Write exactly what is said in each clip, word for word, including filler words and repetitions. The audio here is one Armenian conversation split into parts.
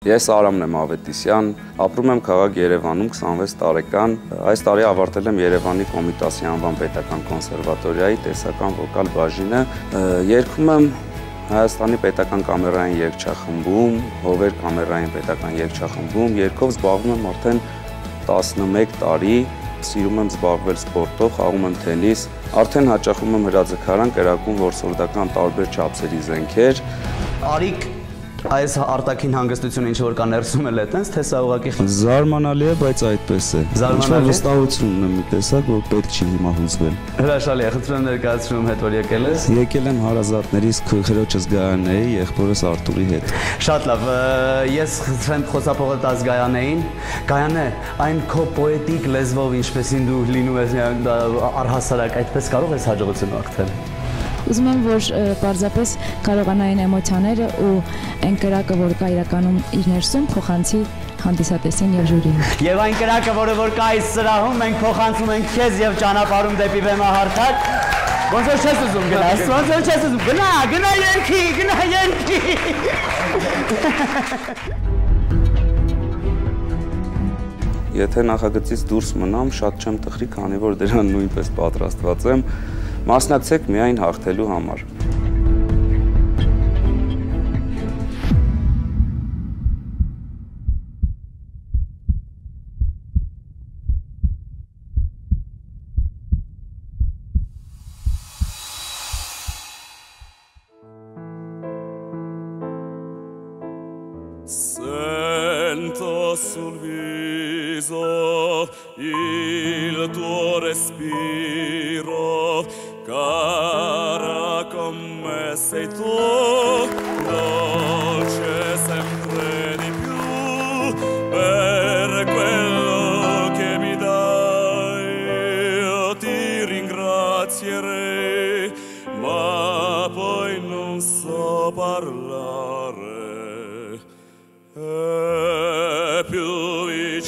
Ես Արամն եմ Ավետիսյան, ապրում եմ քաղաք Երևանում քսանվեց տարեկան, այս տարի ավարտել եմ Երևանի Կոմիտասի անվան պետական կոնսերվատորիայի տեսական վոկալ բաժինը, երգում եմ Հայաստանի պետական կամերային երգչախմբում, Հովեր կամերային պետական երգչախմբում, երգով զբաղվում եմ արդեն տասնմեկ տարի, սիրում եմ զբաղվել սպորտով, խաղում եմ թենիս, արդեն հաճախում եմ հրաձգարան, կերակրում որսորդական տարբեր չափսերի զենքեր։ Արիկ այս արտաքին հանգստությունը ինչ որ կա ներսում էլ է տենց, թե սա ուղղակի Զարմանալի է, բայց այդպես է։ Զարմանալի է։ Վստահություն ունեմ մի տեսակ, որ պետք չի հիմա հուզվել։ Հրաշալի է, խնդրում եմ ներկայացնում հետ որ եկել ես։ Եկել եմ հարազատներիս քրոջս Գայանեի, եղբորս Արտուրի հետ։ Շատ լավ, ես խնդրեմ խոսափողը տաս Գայանեին։ Գայանե, այն քո պոետիկ լեզվով ինչպեսին դու լինում ես առհասարակ, այդպես կարող ես հաջողություն ակտել։ Ուզում եմ, որ պարզապես կարողանային էմոցիաները ու այն կրակը, որ կա իրականում իր ներսում, փոխանցի հանդիսատեսին եւ ժյուրիին։ Եվ այն կրակը, որը որ կա այս սրահում, մենք փոխանցում ենք քեզ եւ ճանապարհում դեպի բեմահարթակ։ Ոնց որ չես ուզում գնաս, ոնց որ չես ուզում, գնա, գնա երգի, գնա երգի։ Եթե նախագծից դուրս մնամ, շատ չեմ տխրի, քանի որ դրան նույնպես պատրաստված եմ։ Մասնակցեք միայն հաղթելու համար։ Sento sul viso il tuo respiro, cara come sei tu, dolce sempre di più, per quello che mi dai io ti ringrazierei, ma poi non so parlare. È più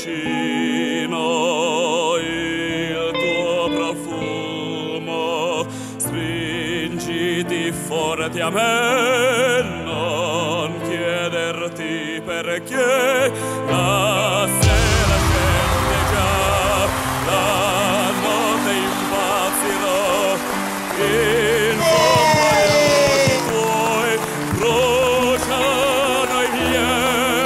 vicino il tuo profumo, stringiti forte a me, non chiederti perché, la sera scende già, la notte impazzirò, in fondo agli occhi tuoi bruciano i miei.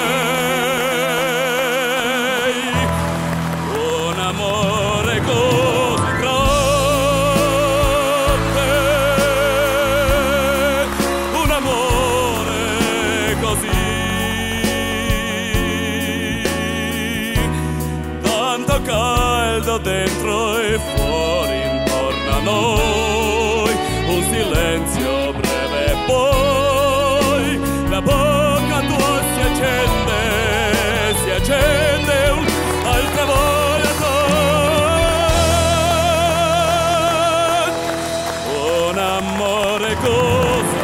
Caldo dentro e fuori intorno a noi, un silenzio breve e poi la bocca tua si accende, si accende un'altra volta, un amore così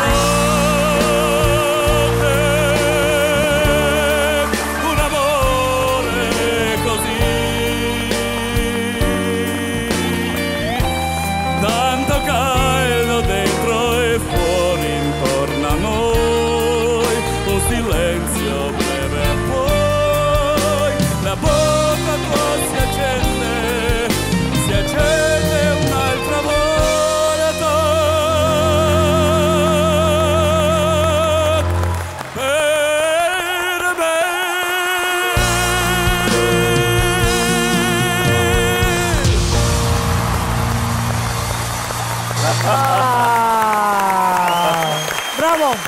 Браво!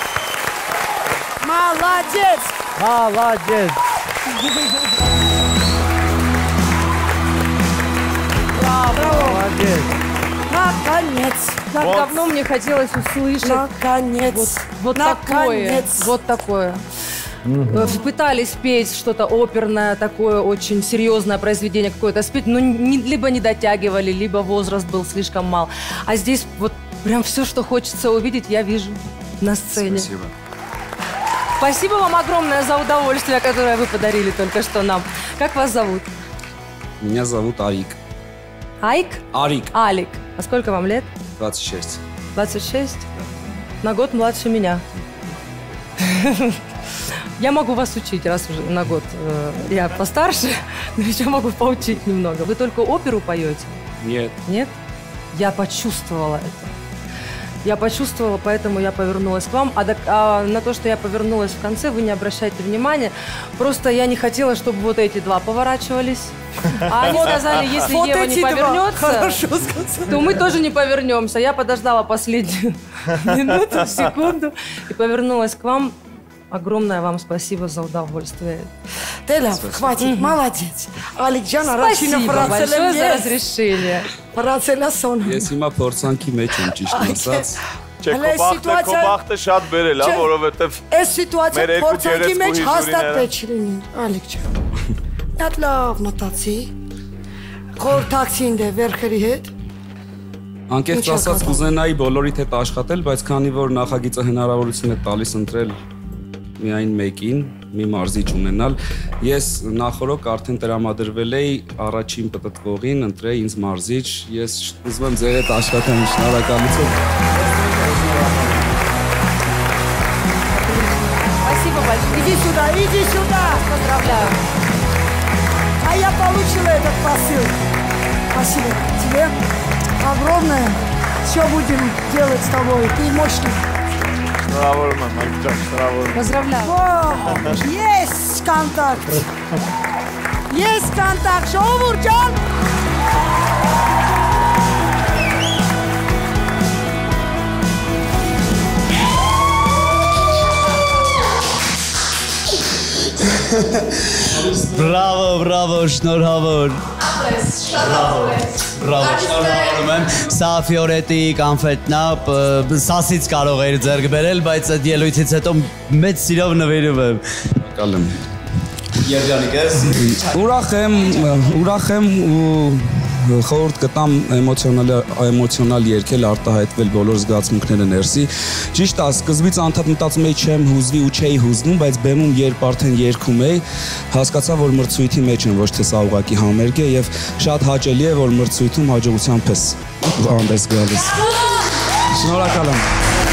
Молодец! Молодец! Браво! Молодец! Наконец! Как вот. Давно мне хотелось услышать. Наконец! Вот, вот такое. Вот такое. Угу. Пытались петь что-то оперное, такое очень серьезное произведение какое-то спеть, но не, либо не дотягивали, либо возраст был слишком мал. А здесь вот прям все, что хочется увидеть, я вижу на сцене. Спасибо. Спасибо вам огромное за удовольствие, которое вы подарили только что нам. Как вас зовут? Меня зовут Арик. Айк? Арик. Алик. А сколько вам лет? двадцать шесть. двадцать шесть? Да. На год младше меня. Я могу вас учить, раз уже на год э, я постарше, но еще могу поучить немного. Вы только оперу поете? Нет. Нет? Я почувствовала это. Я почувствовала, поэтому я повернулась к вам. А, до, а на то, что я повернулась в конце, вы не обращайте внимания. Просто я не хотела, чтобы вот эти два поворачивались. А они сказали, если вот Ева не повернется, то мы тоже не повернемся. Я подождала последнюю минуту, секунду и повернулась к вам. Огромное вам спасибо за удовольствие. Тела, хватит, молодец. Аликджан, Спасибо большое за разрешение. Парацеласон. Ես հիմա փորձանքի մեջ եմ ճիշտ ասած։ Չէ, քո բախտը, քո բախտը շատ բերել է, որովհետև այս սիտուացիա փորձանքի մեջ հաստատ պետք չլինի, Ալիքջան։ Այդ լավ մտածի։ Խորհրդակցին դե վերքերի հետ։ Անկեղծ ասած կուզենայի բոլորիդ հետ աշխատել, բայց քանի որ նախագիծը հնարավորություն է տալիս ընտրել միայն մեկին, մի մարզիչ ունենալ, ես նախորոք արդեն տրամադրվել էի առաջին պտտվողին, ընտրեի ինձ մարզիչ, ես ուզում եմ ձեր հետ աշխատեմ, շնորհակալություն։ Спасибо большое. Иди сюда, иди сюда. Поздравляю. А я получила этот посыл. Спасибо тебе. Огромное. Все будем делать с тобой. Ты мощный. շնորհավորում եմ, Ալիքջան, շնորհավորում եմ։ Поздравляю. О, есть контакт. Есть контакт. Ժողովուրդ ջան. Բրավո, բրավո, շնորհավոր։ Բրավո, բրավո, շնորհավորում եմ։ Սա Ֆիորետի կոնֆետն է, սասից կարող էր ձեռք բերել, բայց այդ ելույթից հետո մեծ սիրով նվիրում եմ։ Կալեմ։ Երջանիկ ես։ Ուրախ եմ, ուրախ եմ ու խորհուրդ կտամ էմոցիոնալ էմոցիոնալ երգել, արտահայտվել բոլոր զգացմունքները ներսի։ Ճիշտ է, սկզբից անդադ մտածում էի չեմ հուզվի ու չէի հուզվում, բայց բեմում երբ արդեն երգում էի, հասկացա, որ մրցույթի մեջ եմ, ոչ թե սա ուղղակի համերգ է եւ շատ հաճելի է, որ մրցույթում հաջողությամբ ես հանդես գալիս։ Շնորհակալ եմ։